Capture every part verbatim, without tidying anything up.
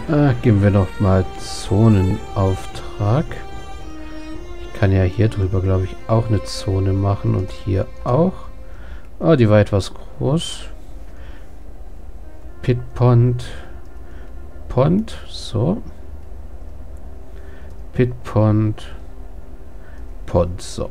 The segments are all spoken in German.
Äh, geben wir noch mal Zonenauftrag. Ich kann ja hier drüber, glaube ich, auch eine Zone machen und hier auch. Oh, die war etwas groß. Pit Pond. Pond, so. Pit Pond. Pond, so.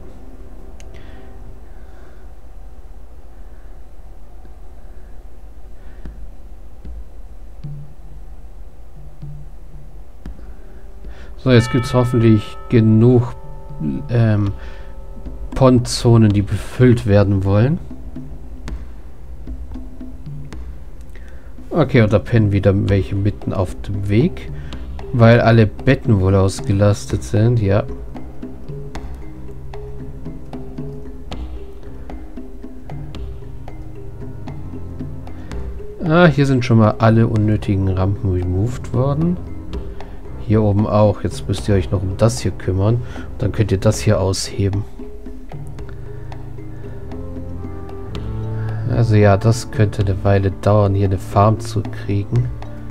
So, jetzt gibt es hoffentlich genug ähm, Pondzonen, die befüllt werden wollen. Okay, und da pennen wieder welche mitten auf dem Weg, weil alle Betten wohl ausgelastet sind, ja. Ah, hier sind schon mal alle unnötigen Rampen removed worden. Hier oben auch. Jetzt müsst ihr euch noch um das hier kümmern. Und dann könnt ihr das hier ausheben. Also ja, das könnte eine Weile dauern, hier eine Farm zu kriegen.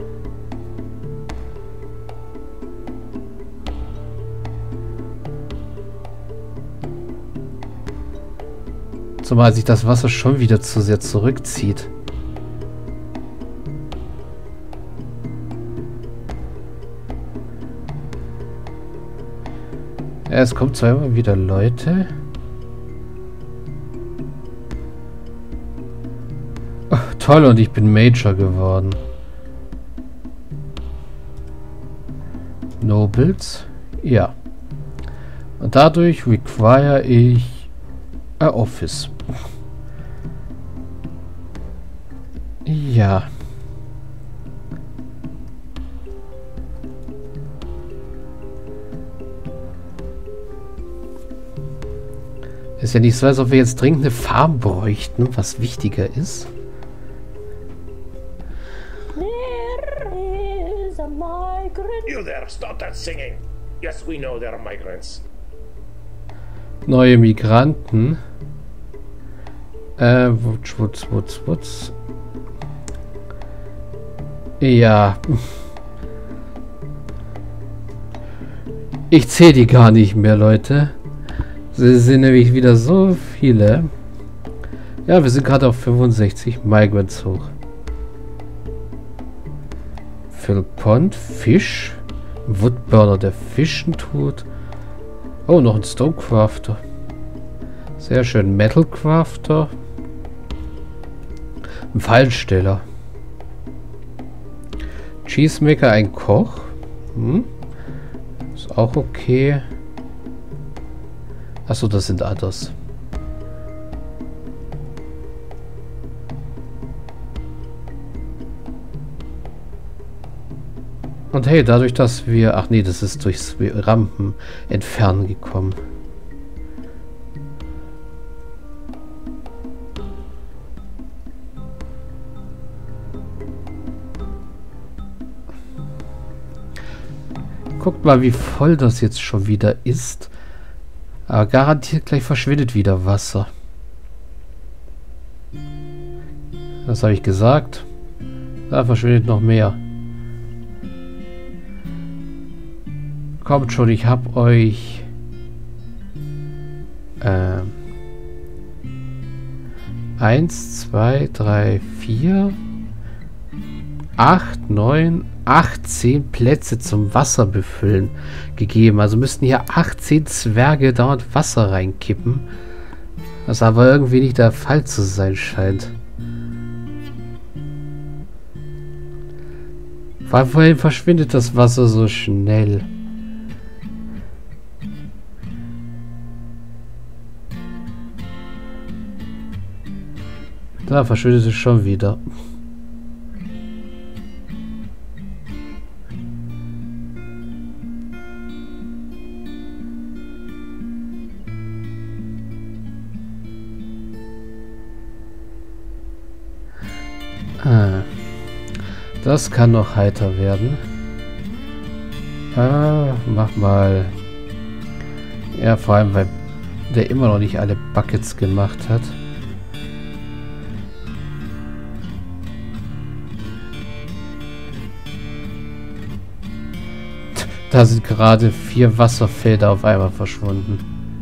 Zumal sich das Wasser schon wieder zu sehr zurückzieht. Ja, es kommt zwar immer wieder Leute. Oh, toll, und ich bin Major geworden. Nobles. Ja. Und dadurch require ich a Office. Ja. Ist ja nicht so, als ob wir jetzt dringend eine Farm bräuchten, was wichtiger ist. There is a migrant. You there, stop that singing. Yes, we know there are migrants. Neue Migranten. Äh, wutz, wutz, wutz, wutz. Ja. Ich zähle die gar nicht mehr, Leute. Sie sind nämlich wieder so viele. Ja, wir sind gerade auf fünfundsechzig Migrants hoch. Phil Pond, Fisch. Woodburner, der Fischen tut. Oh, noch ein Stonecrafter. Sehr schön. Metalcrafter. Ein Fallsteller. Cheesemaker, ein Koch. Hm. Ist auch okay. Achso, das sind Others. Und hey, dadurch, dass wir... Ach nee, das ist durchs Rampen entfernen gekommen. Guckt mal, wie voll das jetzt schon wieder ist. Aber garantiert gleich verschwindet wieder Wasser. Das habe ich gesagt. Da verschwindet noch mehr. Kommt schon, ich habe euch ähm, eins, zwei, drei, vier, acht, neun, achtzehn Plätze zum Wasser befüllen gegeben. Also müssten hier achtzehn Zwerge dauernd Wasser reinkippen. Was aber irgendwie nicht der Fall zu sein scheint. Wohin verschwindet das Wasser so schnell? Da verschwindet es schon wieder. Ah, das kann noch heiter werden. Ah, mach mal. Ja, vor allem, weil der immer noch nicht alle Buckets gemacht hat. Da sind gerade vier Wasserfelder auf einmal verschwunden.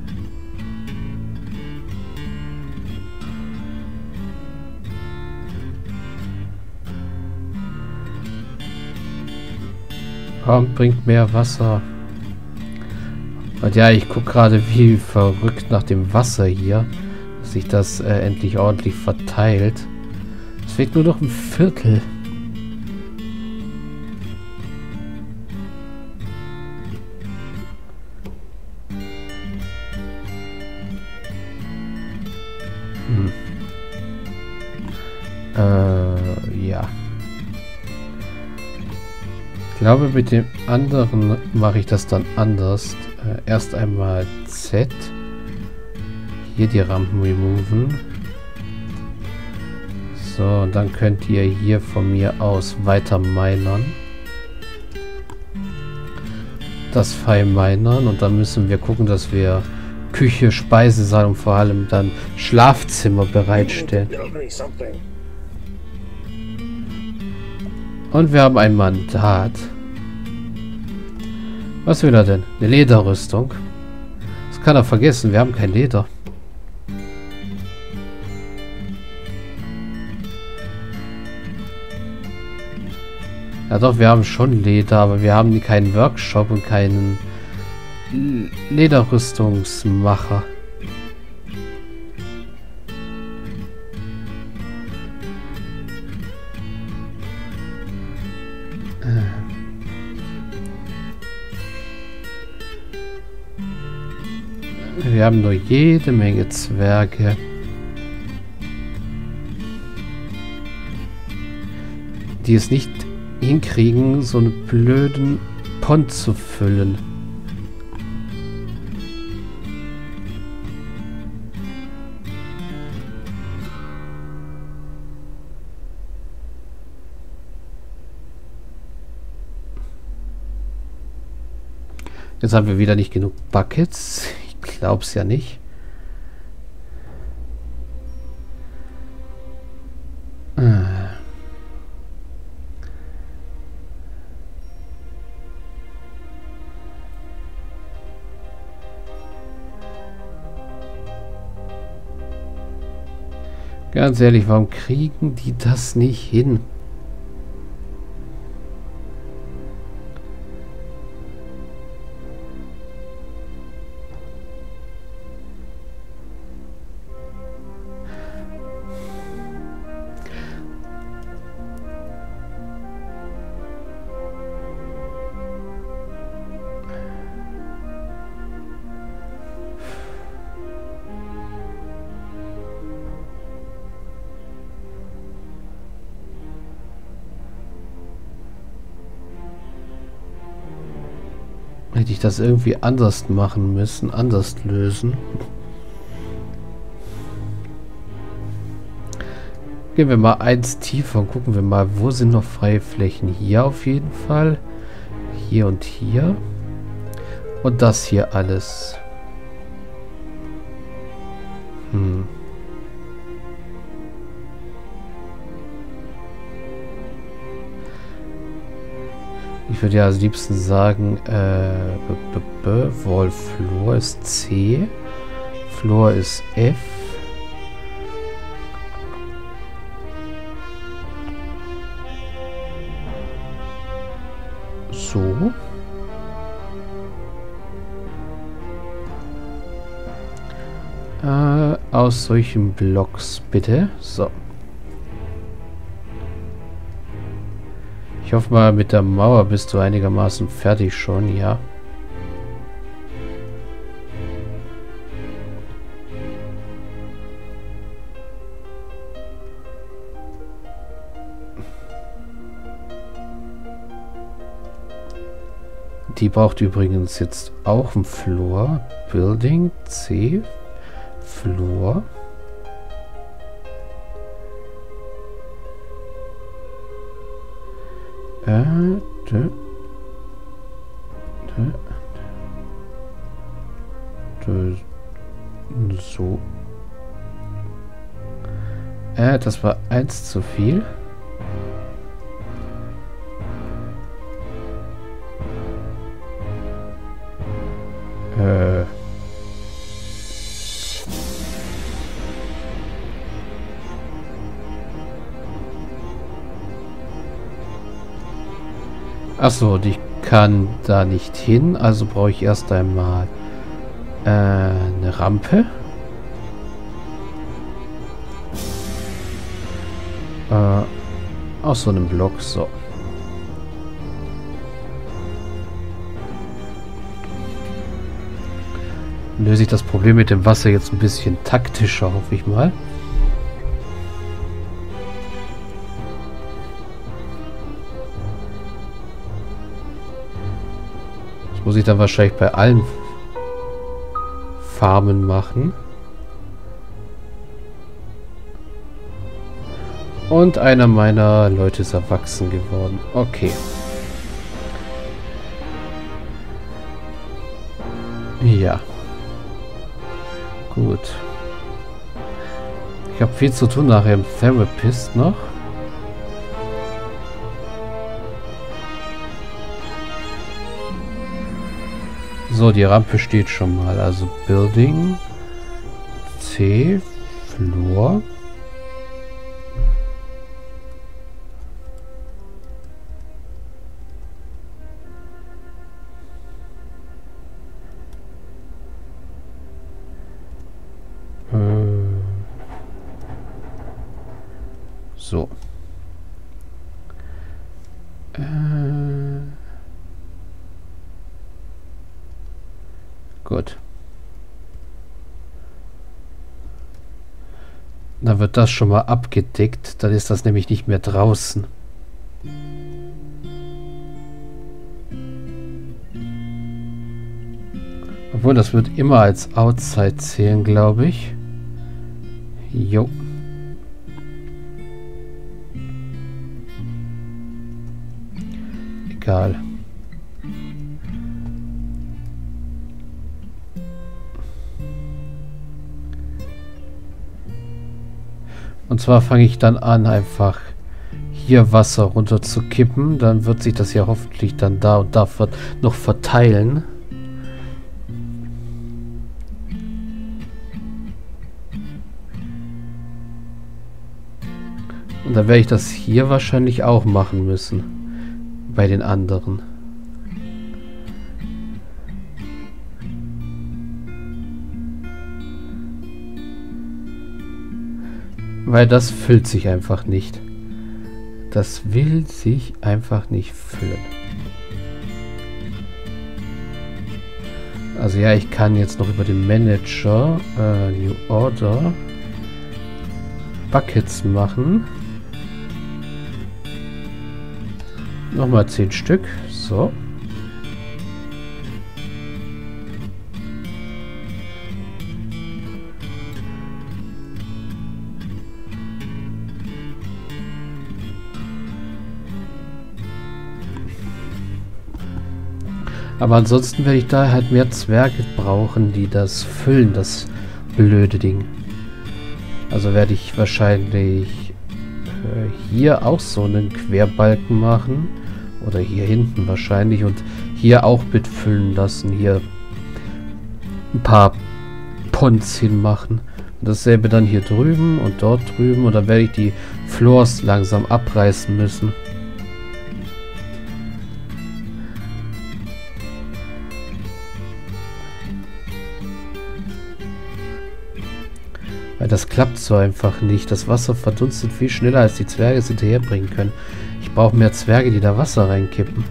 Komm, bringt mehr Wasser. Und ja, ich gucke gerade wie verrückt nach dem Wasser hier. Dass sich das äh, endlich ordentlich verteilt. Es fehlt nur noch ein Viertel. Hm. Äh, ja. Ich glaube, mit dem anderen mache ich das dann anders. Äh, erst einmal Z. Hier die Rampen removen. So, und dann könnt ihr hier von mir aus weiter minern. Das fein minern. Und dann müssen wir gucken, dass wir Küche, Speisesaal und vor allem dann Schlafzimmer bereitstellen. Und wir haben ein Mandat. Was will er denn? Eine Lederrüstung. Das kann er vergessen. Wir haben kein Leder. Ja doch, wir haben schon Leder, aber wir haben keinen Workshop und keinen Lederrüstungsmacher. Wir haben nur jede Menge Zwerge. Die es nicht hinkriegen, so einen blöden Pond zu füllen. Jetzt haben wir wieder nicht genug Buckets. Ich glaube es ja nicht. Ah. Ganz ehrlich, warum kriegen die das nicht hin? Hätte ich das irgendwie anders machen müssen, anders lösen. Gehen wir mal eins tiefer und gucken wir mal, wo sind noch freie Flächen. Hier auf jeden Fall. Hier und hier. Und das hier alles. Hm. Ich würde ja als liebsten sagen, äh, b -b -b Wall Floor ist C, Floor ist F. So. Äh, aus solchen Blocks, bitte. So. Ich hoffe mal, mit der Mauer bist du einigermaßen fertig schon, ja. Die braucht übrigens jetzt auch einen Floor. Building C. Floor. Äh, dö, dö, dö, so. Äh, das war eins zu viel. Achso, und ich kann da nicht hin, also brauche ich erst einmal äh, eine Rampe. Äh, aus so einem Block, so. Löse ich das Problem mit dem Wasser jetzt ein bisschen taktischer, hoffe ich mal. Das muss ich dann wahrscheinlich bei allen Farmen machen. Und einer meiner Leute ist erwachsen geworden. Okay. Ja. Gut. Ich habe viel zu tun nachher im Therapist noch. So, die Rampe steht schon mal. Also Building. C. Floor. So. Äh. Gut. Dann wird das schon mal abgedeckt. Dann ist das nämlich nicht mehr draußen. Obwohl, das wird immer als Outside zählen, glaube ich. Jo. Egal. Und zwar fange ich dann an, einfach hier Wasser runter zu kippen. Dann wird sich das ja hoffentlich dann da und da noch verteilen. Und dann werde ich das hier wahrscheinlich auch machen müssen. Bei den anderen. Weil das füllt sich einfach nicht. Das will sich einfach nicht füllen. Also ja, ich kann jetzt noch über den Manager äh, New Order Buckets machen. Nochmal zehn Stück. So. Aber ansonsten werde ich da halt mehr Zwerge brauchen, die das füllen, das blöde Ding. Also werde ich wahrscheinlich äh, hier auch so einen Querbalken machen. Oder hier hinten wahrscheinlich. Und hier auch mitfüllen lassen. Hier ein paar Ponds hinmachen. Und dasselbe dann hier drüben und dort drüben. Und dann werde ich die Floors langsam abreißen müssen. Weil das klappt so einfach nicht. Das Wasser verdunstet viel schneller, als die Zwerge es hinterherbringen können. Ich brauche mehr Zwerge, die da Wasser reinkippen.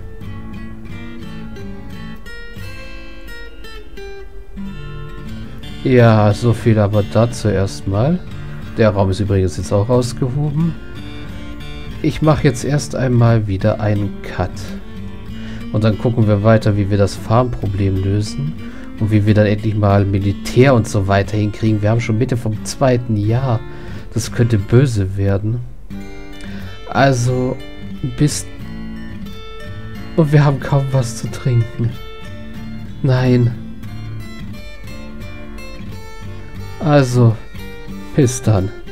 Ja, so viel aber dazu erstmal. Der Raum ist übrigens jetzt auch ausgehoben. Ich mache jetzt erst einmal wieder einen Cut. Und dann gucken wir weiter, wie wir das Farmproblem lösen. Und wie wir dann endlich mal Militär und so weiter hinkriegen. Wir haben schon Mitte vom zweiten Jahr. Das könnte böse werden. Also, bis... Und wir haben kaum was zu trinken. Nein. Also, bis dann.